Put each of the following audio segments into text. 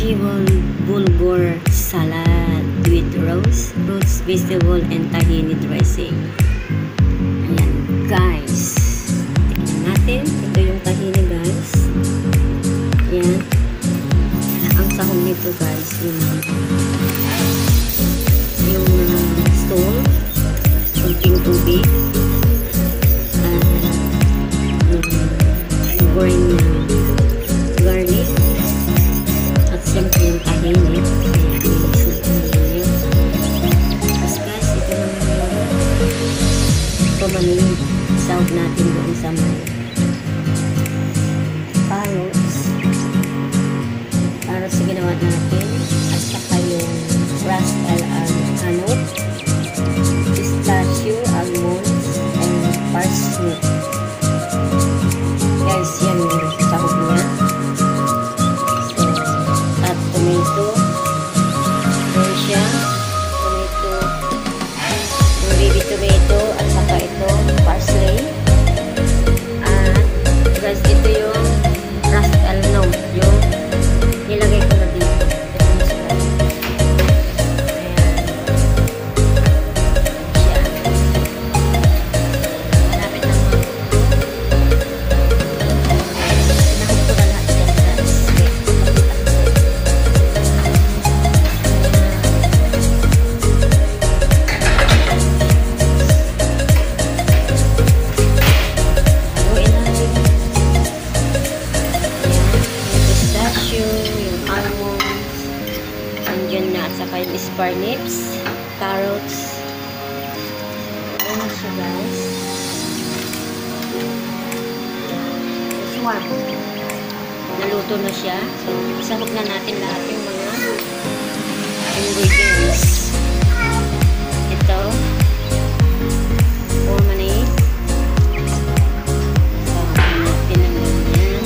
Jewelled Bulgur Salad with roast, roots, vegetable, and tahini dressing. Ayan, guys. Tingnan natin. Ito yung tahini, guys. Ayan. Ang sahog nito, guys, yung stone, kunting tubig, green garlic, at siyempre yung tahini. Tapos guys, ito naman yung pamanig. Sahog natin doon sa may carrots ginawa natin, at saka yung crushed pistachio, almonds, and parsnip. Guys, yan yung sahog niya. So, at tomato, Persia, tomato, yung baby tomato, at saka ito, parsley. At guys, ito yung crushed almond, yung nilagay ko na dito. At saka yung sparnips, carrots. Ito na siya, guys. This one. Naluto na siya. So, isahog na natin lahat yung mga ingredients. Ito. Lemonade. Isahog natin ang ganyan.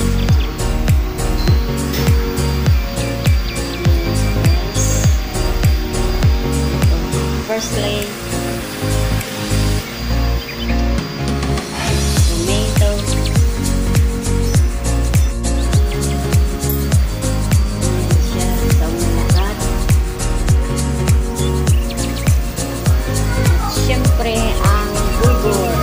Parsley, tomato, siya sa lahat. Siyempre ang bulgur.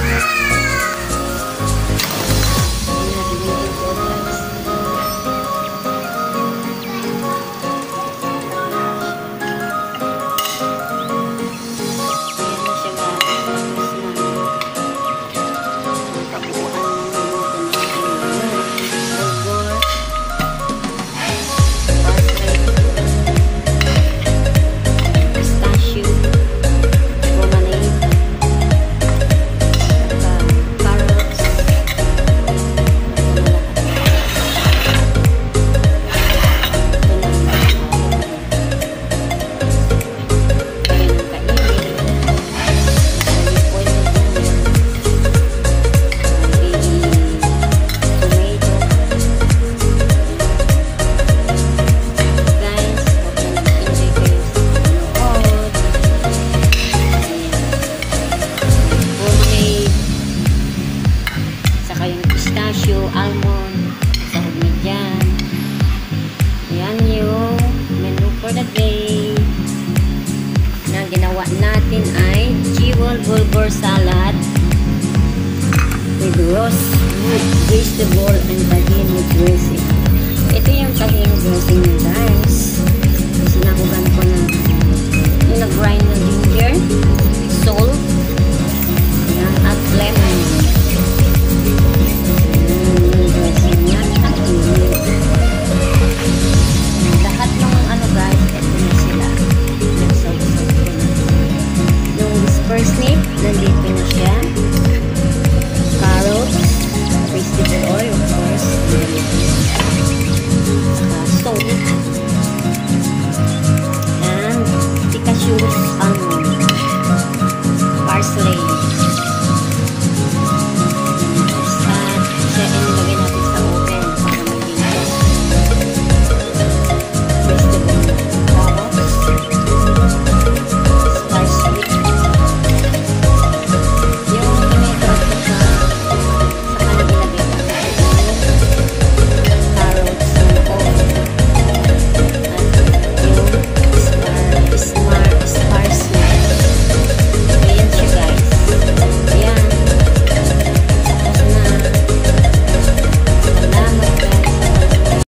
Pistachio, almond, sahog na dyan. Yan yung menu for the day. Na ginawa natin ay Jewelled Bulgur Salad with roast, root, vegetable, and tahini dressing. Ito yung tahini dressing